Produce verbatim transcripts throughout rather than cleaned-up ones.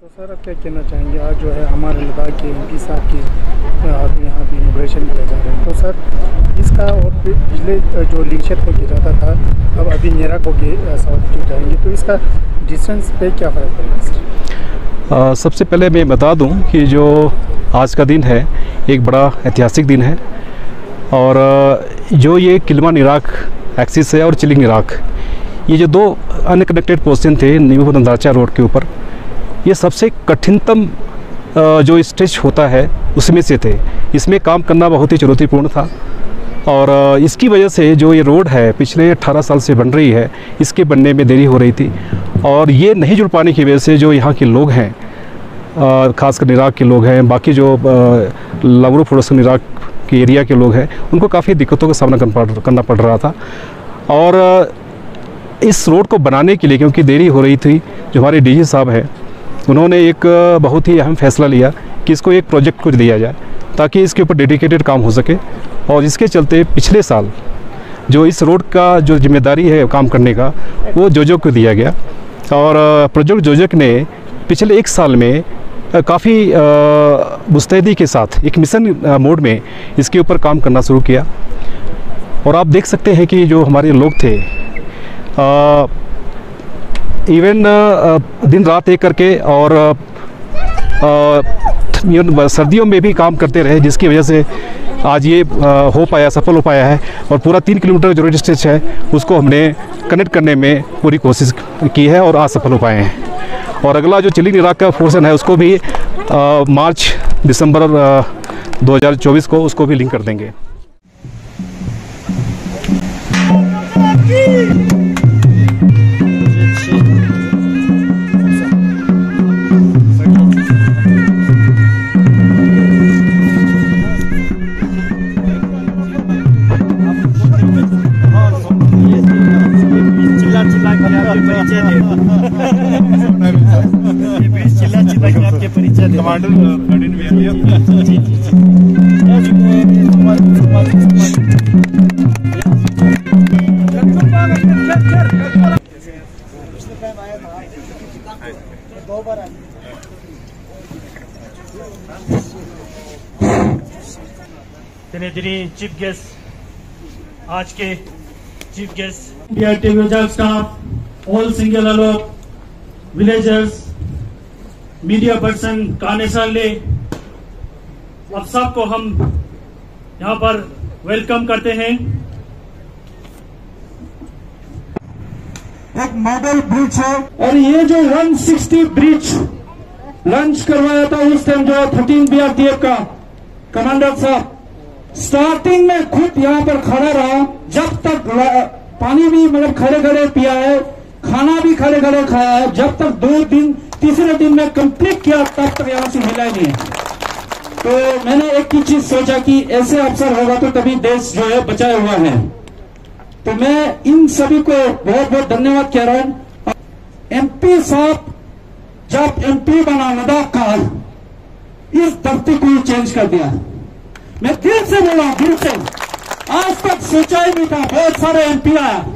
तो सर आप क्या कहना चाहेंगे, आज जो है हमारे लद्दाख के एमपी साहब की यहाँ पे इनोग्रेशन किया जा रहा है, तो सर इसका और पिछले जो लिंगशत को किया जाता था अब अभी नेराक होके साउथ जो जाएंगे, तो इसका डिस्टेंस पे क्या फ़र्क पड़ेगा सर? आ, सबसे पहले मैं बता दूं कि जो आज का दिन है एक बड़ा ऐतिहासिक दिन है और जो ये किल्मा निराक एक्सिस है और चिलिंग निराक, ये जो दो अनकनेक्टेड पोर्शन थे नीमू नंदाचा रोड के ऊपर, ये सबसे कठिनतम जो स्टेज होता है उसमें से थे। इसमें काम करना बहुत ही चुनौतीपूर्ण था और इसकी वजह से जो ये रोड है पिछले अठारह साल से बन रही है, इसके बनने में देरी हो रही थी और ये नहीं जुड़ पाने की वजह से जो यहाँ के लोग हैं, खासकर निराक के लोग हैं, बाकी जो लंगरू फोड़ोसन निराक के एरिया के लोग हैं, उनको काफ़ी दिक्कतों का सामना करना पड़ रहा था। और इस रोड को बनाने के लिए क्योंकि देरी हो रही थी, जो हमारे डीजी साहब हैं उन्होंने एक बहुत ही अहम फैसला लिया कि इसको एक प्रोजेक्ट को दिया जाए ताकि इसके ऊपर डेडिकेटेड काम हो सके। और इसके चलते पिछले साल जो इस रोड का जो जिम्मेदारी है काम करने का, वो जोजक को दिया गया और प्रोजेक्ट जोजक ने पिछले एक साल में काफ़ी मुस्तैदी के साथ एक मिशन मोड में इसके ऊपर काम करना शुरू किया। और आप देख सकते हैं कि जो हमारे लोग थे आ, इवन दिन रात एक करके और आ, सर्दियों में भी काम करते रहे, जिसकी वजह से आज ये आ, हो पाया, सफल हो पाया है। और पूरा तीन किलोमीटर जो रोड स्ट्रेच है उसको हमने कनेक्ट करने में पूरी कोशिश की है और आज सफल हो पाए हैं। और अगला जो चिलिंग निराक का पोर्शन है उसको भी आ, मार्च दिसंबर दो हज़ार चौबीस को उसको भी लिंक कर देंगे। चीफ गेस्ट, आज के chief guest India television staff, all single Alok villagers, media person, कानेसाले, अब सबको हम यहाँ पर वेलकम करते हैं। एक मॉडल ब्रिज है और ये जो एक सौ साठ ब्रिज लॉन्च करवाया था उस टाइम जो thirteen B R T F का कमांडर साहब स्टार्टिंग में खुद यहाँ पर खड़ा रहा, जब तक पानी भी मतलब खड़े खड़े पिया है, खाना भी खड़े खड़े खाया है, जब तक दो दिन तीसरे दिन में कंप्लीट किया तब तक यहाँ से मिला नहीं है। तो मैंने एक ही चीज सोचा कि ऐसे अवसर होगा तो तभी देश जो है बचाया हुआ है। तो मैं इन सभी को बहुत बहुत धन्यवाद कह रहा हूं। एमपी साहब जब एमपी बना लद्दाख का, इस धरती को चेंज कर दिया। मैं दिल से बोला, दिल से, आज तक सोचा ही नहीं था। बहुत सारे एमपी आया,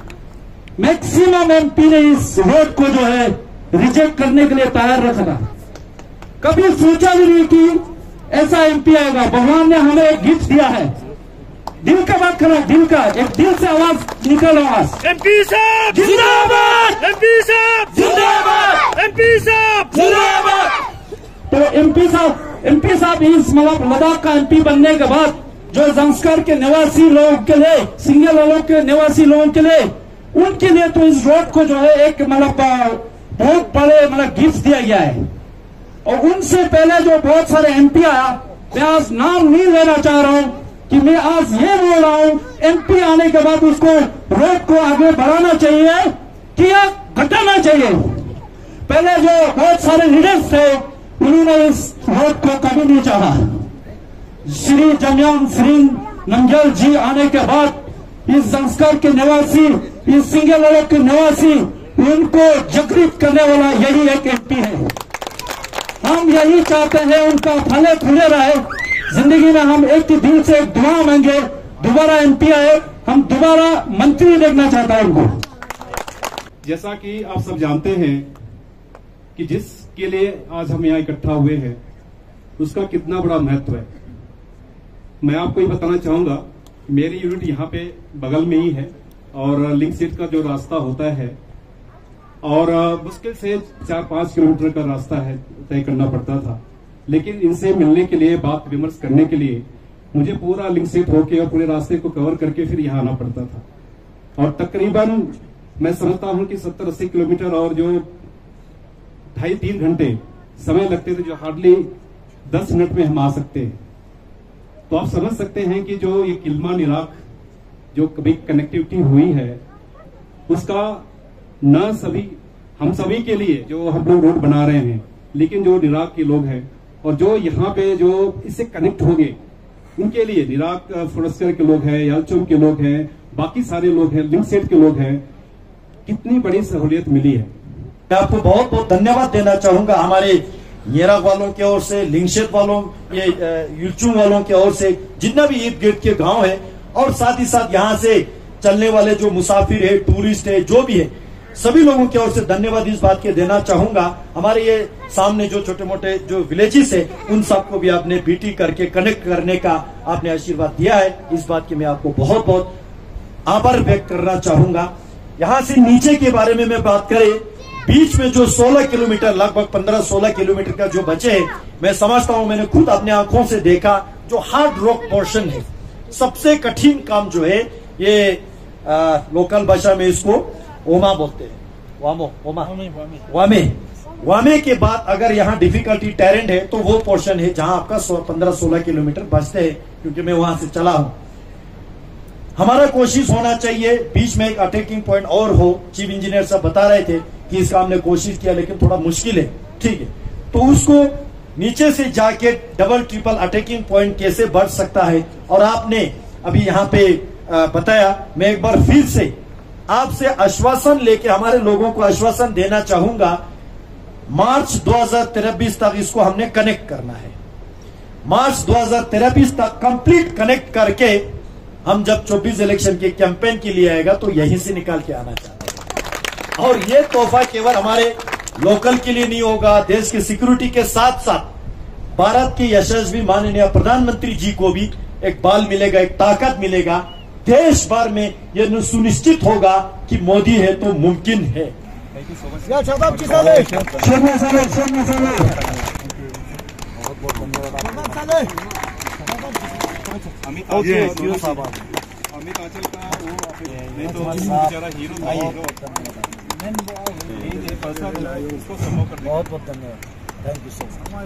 मैक्सिमम एमपी ने इस रोड को जो है रिजेक्ट करने के लिए तैयार रखा था। कभी सोचा भी नहीं कि ऐसा एमपी आएगा। भगवान ने हमें एक गिफ्ट दिया है। दिल का बात करो, दिल का, एक दिल से आवाज निकल, आवाज एमपी साहब जिंदाबाद, एमपी साहब जिंदाबाद, एमपी साहब जिंदाबाद। तो एमपी साहब एमपी साहब इस मतलब लद्दाख का एमपी बनने के बाद जो जंस्कर के निवासी लोगों के लिए, सिंगल लोगों के निवासी लोगों के लिए, उनके लिए तो इस रोड को जो है एक मतलब बहुत बड़े मतलब गिफ्ट दिया गया है। और उनसे पहले जो बहुत सारे एमपी आया, मैं आज नाम नहीं लेना चाह रहा हूं कि मैं आज ये बोल रहा हूं, एमपी आने के बाद उसको रोड को आगे बढ़ाना चाहिए कि या घटाना चाहिए। पहले जो बहुत सारे लीडर्स थे उन्होंने इस रोड को कभी नहीं चाहा। श्री जमयांग सिंह नंगल जी आने के बाद इस संस्कार के निवासी, इस सिंगल लोग के निवासी, उनको जागृत करने वाला यही एक एमपी है। हम यही चाहते हैं उनका फले फूले रहे जिंदगी में। हम एक दिल से एक दुआ मांगे, दोबारा एमपी आए, हम दोबारा मंत्री देखना चाहता है उनको। जैसा कि आप सब जानते हैं कि जिस के लिए आज हम यहाँ इकट्ठा हुए हैं उसका कितना बड़ा महत्व है। मैं आपको ये बताना चाहूंगा, मेरी यूनिट यहाँ पे बगल में ही है और लिंक सीट का जो रास्ता होता है और मुश्किल से चार पांच किलोमीटर का रास्ता है तय करना पड़ता था, लेकिन इनसे मिलने के लिए, बात विमर्श करने के लिए मुझे पूरा लिंक सीट होके और पूरे रास्ते को कवर करके फिर यहाँ आना पड़ता था। और तकरीबन मैं समझता हूँ कि सत्तर अस्सी किलोमीटर और जो ढाई तीन घंटे समय लगते थे, जो हार्डली दस मिनट में हम आ सकते हैं। तो आप समझ सकते हैं कि जो ये किल्मा निराक जो कभी कनेक्टिविटी हुई है उसका न सभी हम सभी के लिए जो हम लोग रोड बना रहे हैं, लेकिन जो निराक के लोग हैं और जो यहाँ पे जो इससे कनेक्ट हो गए उनके लिए, निराक फोरस्टर के लोग हैं, यालचुम के लोग हैं, बाकी सारे लोग हैं, लिंक सेट के लोग हैं, कितनी बड़ी सहूलियत मिली है। मैं आपको बहुत बहुत धन्यवाद देना चाहूंगा हमारे येराक वालों की ओर से, लिंगशेट वालों, ये युलचुम वालों की ओर से, जितना भी ईद गेट के गांव है और साथ ही साथ यहाँ से चलने वाले जो मुसाफिर है, टूरिस्ट है, जो भी है, सभी लोगों की ओर से धन्यवाद इस बात के देना चाहूंगा। हमारे ये सामने जो छोटे मोटे जो विलेजेस है उन सबको भी आपने बीटी करके कनेक्ट करने का आपने आशीर्वाद दिया है, इस बात की मैं आपको बहुत बहुत आभार व्यक्त करना चाहूंगा। यहाँ से नीचे के बारे में मैं बात करें, बीच में जो सोलह किलोमीटर, लगभग पंद्रह सोलह किलोमीटर का जो बचे है, मैं समझता हूं, मैंने खुद अपने आंखों से देखा, जो हार्ड रॉक पोर्शन है, सबसे कठिन काम जो है, ये आ, लोकल भाषा में इसको ओमा बोलते हैं, वामो ओमा वामे वामे के बाद अगर यहाँ डिफिकल्टी टेरेंट है तो वो पोर्शन है जहां आपका पंद्रह सोलह किलोमीटर बचते हैं, क्योंकि मैं वहां से चला हूं। हमारा कोशिश होना चाहिए बीच में एक अटैकिंग पॉइंट और हो। चीफ इंजीनियर साहब बता रहे थे कि इसका हमने कोशिश किया लेकिन थोड़ा मुश्किल है, ठीक है, तो उसको नीचे से जाके डबल ट्रिपल अटैकिंग पॉइंट कैसे बढ़ सकता है। और आपने अभी यहाँ पे बताया, मैं एक बार फिर से आपसे आश्वासन लेके हमारे लोगों को आश्वासन देना चाहूंगा, मार्च दो हज़ार तेईस तक इसको हमने कनेक्ट करना है। मार्च दो हज़ार तेईस तक कंप्लीट कनेक्ट करके हम जब चौबीस इलेक्शन के कैंपेन के लिए आएगा तो यहीं से निकाल के आना चाहते हैं। और ये तोहफा केवल हमारे लोकल के लिए नहीं होगा, देश की सिक्योरिटी के साथ साथ भारत के यशस्वी माननीय प्रधानमंत्री जी को भी एक बल मिलेगा, एक ताकत मिलेगा। देश भर में यह सुनिश्चित होगा कि मोदी है तो मुमकिन है। अमित अमित आंचल का वो नहीं तो बेचारा हीरो था, हीरो उसको संभव कर। बहुत बहुत धन्यवाद, थैंक यू सो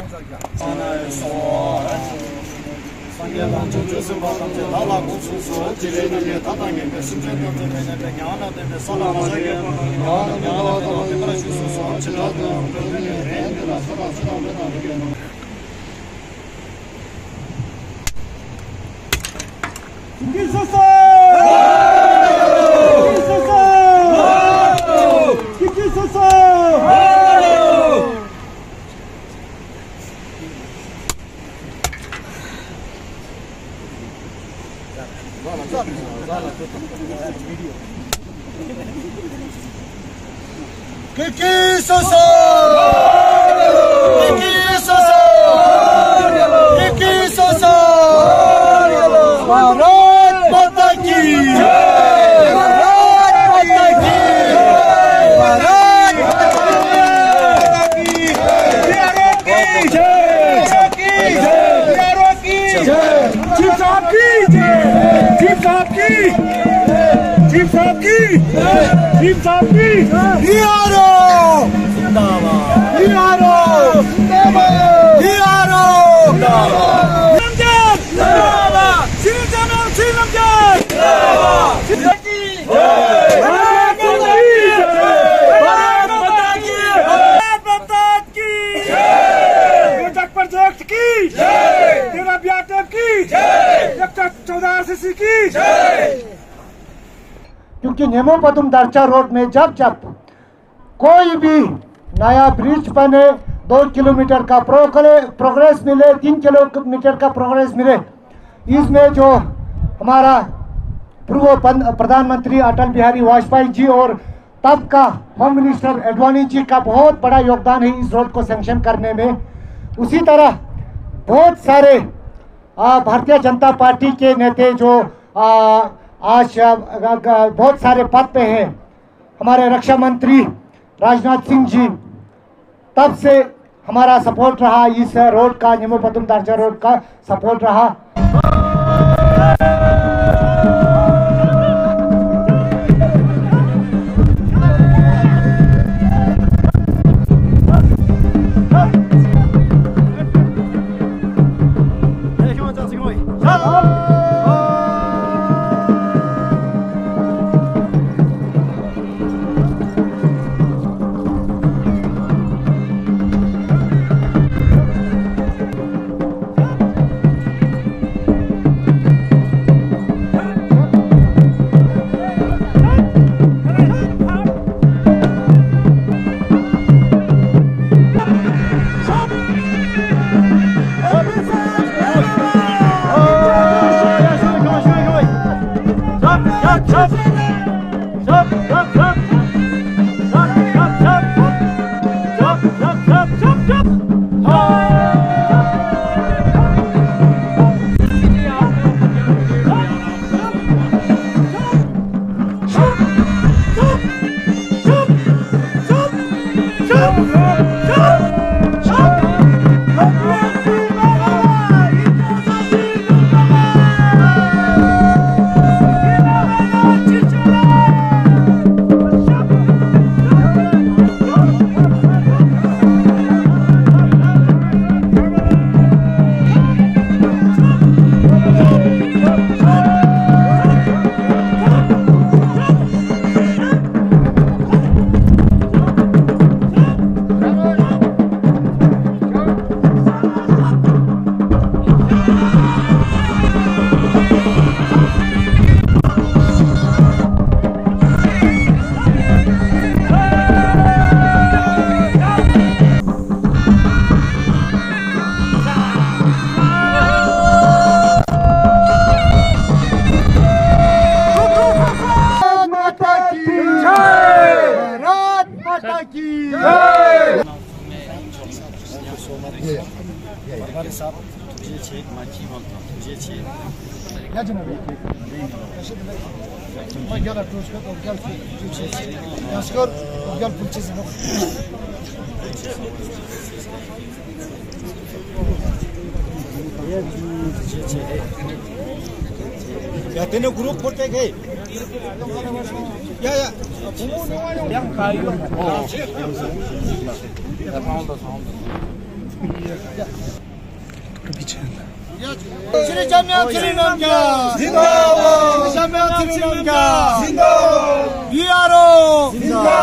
क्योंकि नेमो पदुम दर्चा रोड में जब जब कोई भी नया ब्रिज बने, दो किलोमीटर का प्रोग्रेस मिले, तीन किलोमीटर का प्रोग्रेस मिले, इसमें जो हमारा पूर्व प्रधानमंत्री अटल बिहारी वाजपेयी जी और तब का होम मिनिस्टर एडवाणी जी का बहुत बड़ा योगदान है इस रोड को सैंक्शन करने में। उसी तरह बहुत सारे भारतीय जनता पार्टी के नेता जो आ, आज आ, आ, आ, बहुत सारे पद पे हैं, हमारे रक्षा मंत्री राजनाथ सिंह जी, तब से हमारा सपोर्ट रहा, इस रोड का, नीमूपतुम दार्चा रोड का सपोर्ट रहा। 야, 되는 그룹 볼 때, 게. 야, 야. 그냥 가요. 어. श्रीचम्या श्रीनंगा जिंदाबाद श्रीचम्या श्रीनंगा जिंदाबाद बीआरओ जिंदाबाद